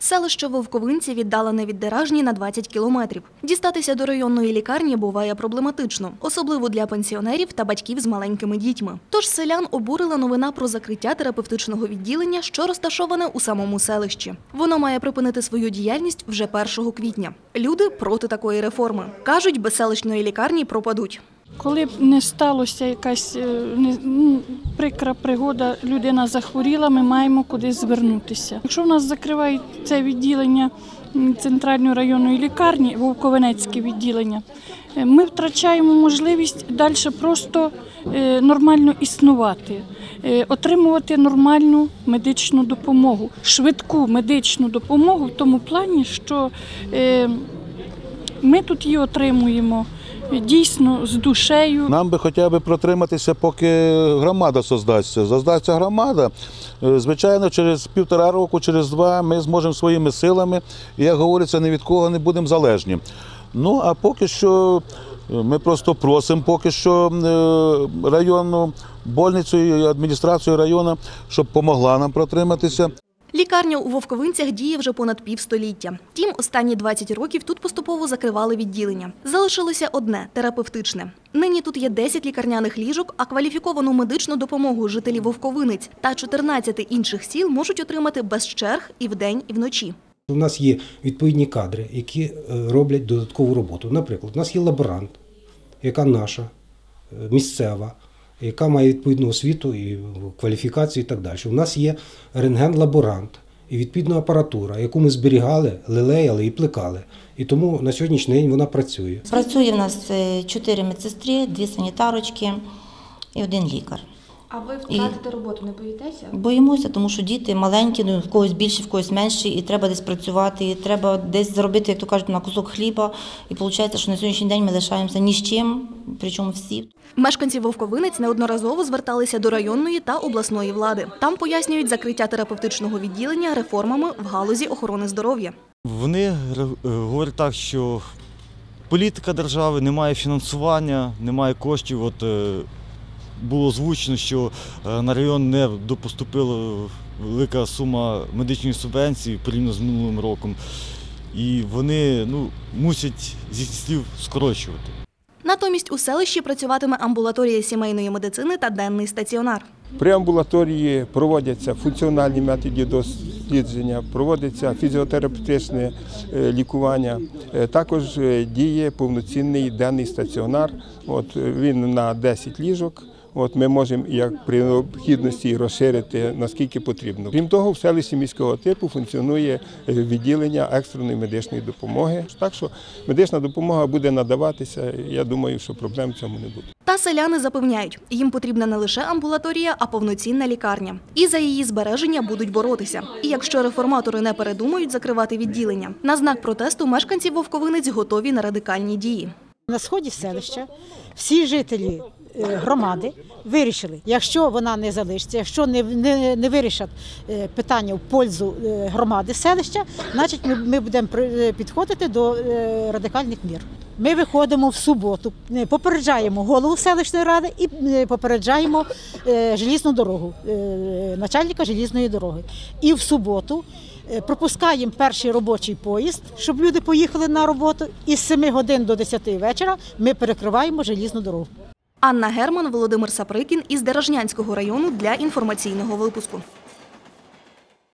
Селище Вовковинці віддалене від Деражні на 20 кілометрів. Дістатися до районної лікарні буває проблематично, особливо для пенсіонерів та батьків з маленькими дітьми. Тож селян обурила новина про закриття терапевтичного відділення, що розташоване у самому селищі. Воно має припинити свою діяльність вже 1 квітня. Люди проти такої реформи. Кажуть, без селищної лікарні пропадуть. Коли б не сталося якась прикра пригода, людина захворіла, ми маємо кудись звернутися. Якщо в нас закривають це відділення центральної районної лікарні, Вовковинецьке відділення, ми втрачаємо можливість далі просто нормально існувати, отримувати нормальну медичну допомогу, швидку медичну допомогу в тому плані, що ми тут її отримуємо дійсно з душею. Нам би хоча б протриматися, поки громада создасться. Создасться громада, звичайно, через 1,5 року, через 2 ми зможемо своїми силами, і, як говориться, ні від кого не будемо залежні. Ну, а поки що ми просто просимо поки що районну больницю і адміністрацію району, щоб допомогла нам протриматися. Лікарня у Вовковинцях діє вже понад півстоліття. Втім, останні 20 років тут поступово закривали відділення. Залишилося одне – терапевтичне. Нині тут є 10 лікарняних ліжок, а кваліфіковану медичну допомогу жителі Вовковинець та 14 інших сіл можуть отримати без черг і вдень, і вночі. У нас є відповідні кадри, які роблять додаткову роботу. Наприклад, у нас є лаборант, яка наша, місцева, яка має відповідну освіту і кваліфікацію і так далі. У нас є рентген-лаборант і відповідна апаратура, яку ми зберігали, лелеяли і плекали. І тому на сьогоднішній день вона працює. Працює в нас 4 медсестри, 2 санітарочки і 1 лікар. А ви втратите роботу, не боїтеся? Боїмося, тому що діти маленькі, в когось більше, в когось менше, і треба десь працювати, і треба десь заробити, як то кажуть, на кусок хліба. І виходить, що на сьогоднішній день ми лишаємося ні з чим, причому всі. Мешканці Вовковинець неодноразово зверталися до районної та обласної влади. Там пояснюють закриття терапевтичного відділення реформами в галузі охорони здоров'я. Вони говорять так, що політика держави, немає фінансування, немає коштів. Було озвучено, що на район не поступила велика сума медичної субвенції порівняно з минулим роком. І вони мусять зі слів скорочувати. Натомість у селищі працюватиме амбулаторія сімейної медицини та денний стаціонар. При амбулаторії проводяться функціональні методи дослідження, проводиться фізіотерапевтичне лікування. Також діє повноцінний денний стаціонар. Він на 10 ліжок. Ми можемо, як при необхідності, розширити, наскільки потрібно. Крім того, в селищі міського типу функціонує відділення екстреної медичної допомоги. Так що медична допомога буде надаватися, я думаю, що проблем в цьому не буде. Та селяни запевняють, їм потрібна не лише амбулаторія, а повноцінна лікарня. І за її збереження будуть боротися. І якщо реформатори не передумають закривати відділення, на знак протесту мешканці Вовковинець готові на радикальні дії. На сході селища всі жителі громади вирішили, якщо вона не залишиться, якщо не вирішать питання в пользу громади селища, значить ми будемо підходити до радикальних мір. Ми виходимо в суботу, попереджаємо голову селищної ради і попереджаємо желізну дорогу, начальника желізної дороги. І в суботу пропускаємо перший робочий поїзд, щоб люди поїхали на роботу, і з 7 годин до 10 вечора ми перекриваємо желізну дорогу. Анна Герман, Володимир Саприкін із Деражнянського району для інформаційного випуску.